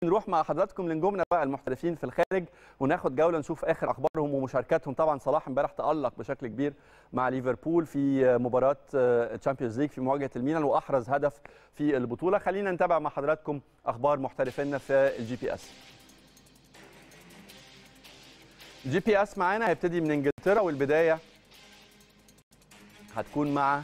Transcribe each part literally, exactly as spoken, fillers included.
نروح مع حضراتكم لنجومنا بقى المحترفين في الخارج وناخد جوله نشوف اخر اخبارهم ومشاركاتهم. طبعا صلاح امبارح تالق بشكل كبير مع ليفربول في مباراه تشامبيونز ليج في مواجهه الميلان واحرز هدف في البطوله. خلينا نتابع مع حضراتكم اخبار محترفينا في الجي بي اس. الجي بي اس معانا هيبتدي من انجلترا والبدايه هتكون مع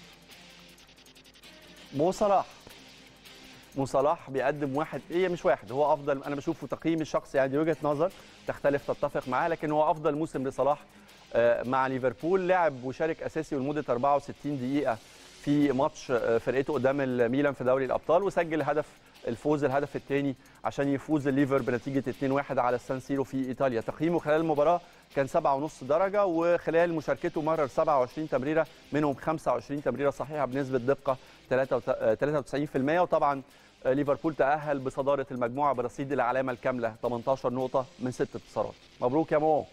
مو صلاح. مو صلاح بيقدم واحد ايه مش واحد، هو افضل، انا بشوفه تقييمي الشخصي يعني وجهه نظر تختلف تتفق معاه، لكن هو افضل موسم لصلاح مع ليفربول. لعب وشارك اساسي لمده أربعة وستين دقيقه في ماتش فرقته قدام الميلان في دوري الابطال، وسجل هدف الفوز الهدف الثاني عشان يفوز الليفر بنتيجه اتنين واحد على السان سيرو في ايطاليا. تقييمه خلال المباراه كان سبعة ونص درجه، وخلال مشاركته مرر سبعة وعشرين تمريره منهم خمسة وعشرين تمريره صحيحه بنسبه دقه ثلاثة وتسعين بالمئة. وطبعا ليفربول تأهل بصدارة المجموعة برصيد العلامة الكاملة ثمانية عشر نقطة من ست انتصارات. مبروك يا مو.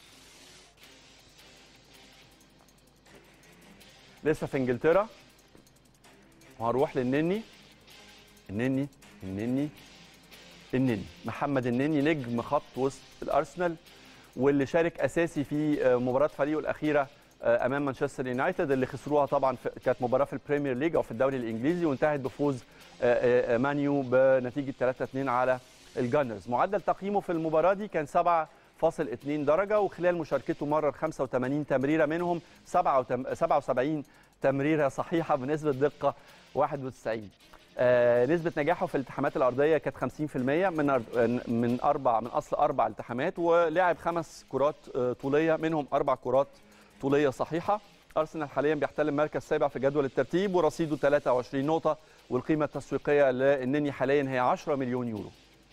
لسه في انجلترا وهنروح للنني النني النني النني محمد النني نجم خط وسط الأرسنال، واللي شارك أساسي في مباراة فريقه الأخيرة امام مانشستر يونايتد اللي خسروها. طبعا كانت مباراه في البريمير ليج او في الدوري الانجليزي وانتهت بفوز مانيو بنتيجه ثلاثة اثنين على الجانرز. معدل تقييمه في المباراه دي كان سبعة فاصل اثنين درجه، وخلال مشاركته مرر خمسة وثمانين تمريره منهم سبعة وسبعين تمريره صحيحه بنسبه دقه واحد وتسعين. آه نسبه نجاحه في الالتحامات الارضيه كانت خمسين بالمئة من من اربع من اصل اربع التحامات، ولعب خمس كرات طوليه منهم اربع كرات طوليه صحيحه. ارسنال حاليا بيحتل المركز السابع في جدول الترتيب ورصيده ثلاثة وعشرين نقطه، والقيمه التسويقيه للنني حاليا هي عشرة مليون يورو.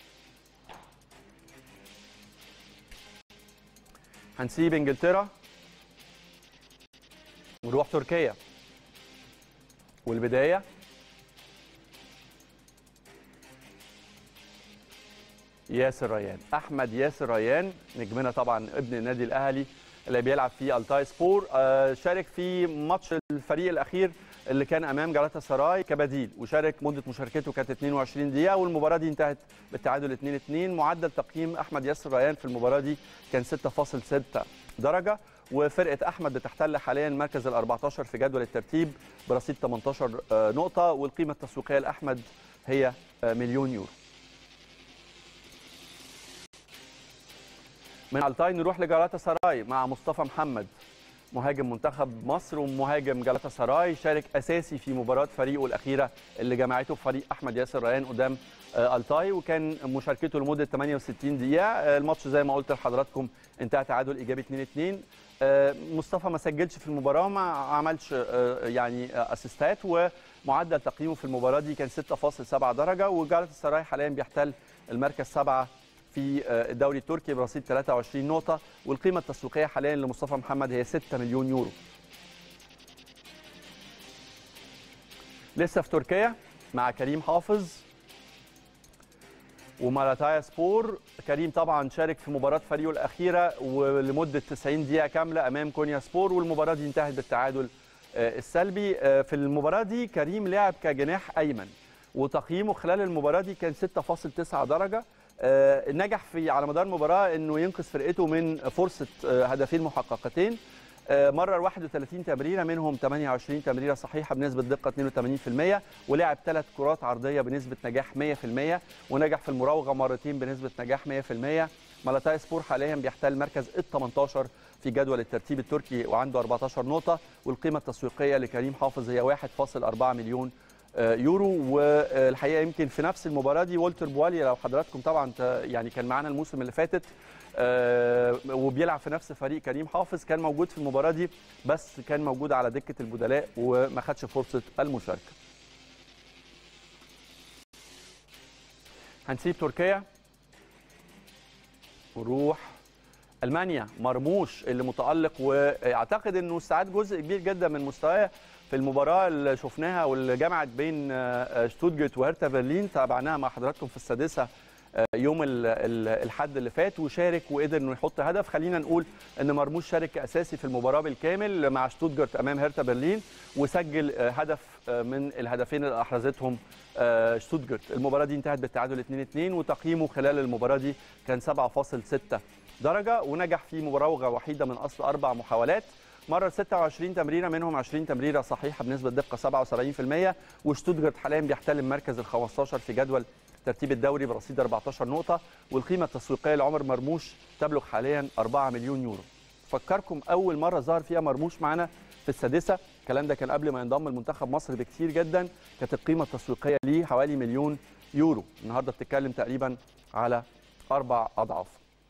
هنسيب انجلترا ونروح تركيا، والبدايه ياسر ريان. احمد ياسر ريان نجمنا طبعا ابن النادي الاهلي اللي بيلعب في التاي سبور، آه شارك في ماتش الفريق الاخير اللي كان امام جالاتا سراي كبديل، وشارك مده مشاركته كانت اثنين وعشرين دقيقه، والمباراه دي انتهت بالتعادل اثنين اثنين. معدل تقييم احمد ياسر ريان في المباراه دي كان ستة فاصل ستة درجه، وفرقه احمد بتحتل حاليا المركز ال أربعة عشر في جدول الترتيب برصيد ثمانية عشر نقطه، والقيمه التسويقيه لاحمد هي مليون يورو. من التاي نروح لجالاتا سراي مع مصطفى محمد مهاجم منتخب مصر ومهاجم جالاتا سراي، شارك اساسي في مباراه فريقه الاخيره اللي جمعته بفريق احمد ياسر ريان قدام التاي، وكان مشاركته لمده ثمانية وستين دقيقه. الماتش زي ما قلت لحضراتكم انتهى تعادل ايجابي اثنين اثنين. مصطفى ما سجلش في المباراه، ما عملش يعني اسيستات، ومعدل تقييمه في المباراه دي كان ستة فاصل سبعة درجه، وجالاتا سراي حاليا بيحتل المركز سبعة في الدوري التركي برصيد ثلاثة وعشرين نقطة، والقيمة التسويقية حاليا لمصطفى محمد هي ستة مليون يورو. لسه في تركيا مع كريم حافظ ومالاتايا سبور. كريم طبعا شارك في مباراة فريقه الأخيرة ولمدة تسعين دقيقة كاملة أمام كونيا سبور، والمباراة دي انتهت بالتعادل السلبي. في المباراة دي كريم لعب كجناح أيمن، وتقييمه خلال المباراة دي كان ستة فاصل تسعة درجة. آه نجح في على مدار المباراه انه ينقذ فرقته من فرصه آه هدفين محققتين. آه مرر واحد وثلاثين تمريره منهم ثمانية وعشرين تمريره صحيحه بنسبه دقه اثنين وثمانين بالمئة، ولعب ثلاث كرات عرضيه بنسبه نجاح مئة بالمئة، ونجح في المراوغه مرتين بنسبه نجاح مئة بالمئة. مالاتاي سبور حاليا بيحتل المركز ال ثمانية عشر في جدول الترتيب التركي وعنده أربعة عشر نقطه، والقيمه التسويقيه لكريم حافظ هي واحد فاصل أربعة مليون يورو. والحقيقه يمكن في نفس المباراه دي والتر بوالي، لو حضراتكم طبعا يعني كان معانا الموسم اللي فاتت وبيلعب في نفس فريق كريم حافظ، كان موجود في المباراه دي بس كان موجود على دكه البدلاء وما خدش فرصه المشاركه. هنسيب تركيا ونروح المانيا. مرموش اللي متالق، واعتقد انه استعاد جزء كبير جدا من مستواه في المباراه اللي شفناها واللي جمعت بين شتوتجارت وهرتا برلين، تابعناها مع حضراتكم في السادسه يوم الحد اللي فات وشارك وقدر انه يحط هدف. خلينا نقول ان مرموش شارك كاساسي في المباراه بالكامل مع شتوتجارت امام هيرتا برلين وسجل هدف من الهدفين اللي احرزتهم شتوتجارت. المباراه دي انتهت بالتعادل اتنين اتنين وتقييمه خلال المباراه دي كان سبعة فاصلة ستة درجه، ونجح في مراوغه وحيده من اصل اربع محاولات، مرر ستة وعشرين تمريره منهم عشرين تمريره صحيحه بنسبه دقه سبعة وسبعين بالمية. وشتوتجارت حاليا بيحتل المركز ال خمستاشر في جدول ترتيب الدوري برصيد أربعتاشر نقطه، والقيمه التسويقيه لعمر مرموش تبلغ حاليا أربعة مليون يورو. فكركم اول مره ظهر فيها مرموش معنا في السادسه، الكلام ده كان قبل ما ينضم لمنتخب مصر بكتير جدا، كانت القيمه التسويقيه ليه حوالي مليون يورو، النهارده بتتكلم تقريبا على اربع اضعاف.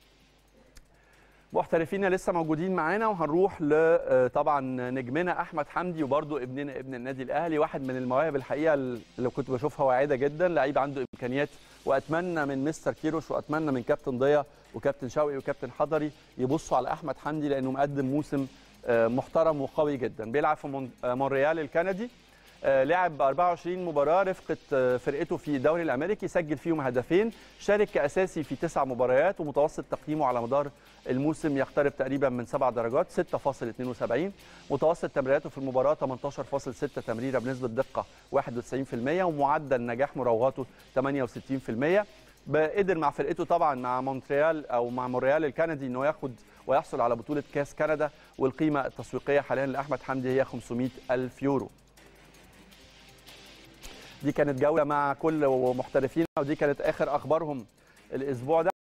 محترفين لسه موجودين معانا وهنروح ل طبعا نجمنا احمد حمدي وبرده ابننا ابن النادي الاهلي، واحد من المواهب الحقيقه اللي كنت بشوفها واعده جدا، لعيب عنده امكانيات، واتمنى من مستر كيروش واتمنى من كابتن ضياء وكابتن شوقي وكابتن حضري يبصوا على احمد حمدي لانه مقدم موسم محترم وقوي جدا. بيلعب في مونريال الكندي، لعب أربعة وعشرين مباراه رفقه فرقته في الدوري الامريكي، سجل فيهم هدفين، شارك كاساسي في تسع مباريات، ومتوسط تقييمه على مدار الموسم يقترب تقريبا من سبع درجات ستة فاصلة اتنين وسبعين. متوسط تمريراته في المباراه تمنتاشر فاصلة ستة تمريره بنسبه دقه واحد وتسعين بالمية، ومعدل نجاح مراوغاته تمنية وستين بالمية. قدر مع فرقته طبعا مع مونتريال او مع مونريال الكندي انه ياخد ويحصل على بطوله كاس كندا، والقيمه التسويقيه حاليا لاحمد حمدي هي خمسمية ألف يورو. دي كانت جوله مع كل محترفين ودي كانت اخر اخبارهم الاسبوع ده.